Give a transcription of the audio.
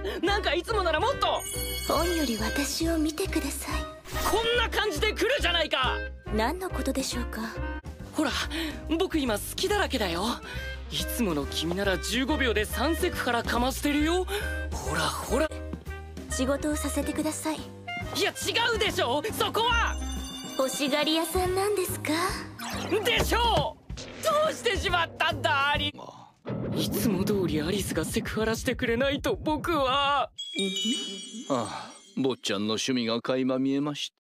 なんかいつもならもっと。 本より私を見てください。 こんな感じで来るじゃないか。 何のことでしょうか。 ほら僕今好きだらけだよ。いつもの君なら15秒で3セクからかましてるよ。ほらほら。 仕事をさせてください。 いや違うでしょ、そこは。 欲しがり屋さんなんですか。 でしょう。どうしてしまったんだアリ。いつも通りアリスがセクハラしてくれないと僕は。 ああ、坊ちゃんの趣味が垣間見えました。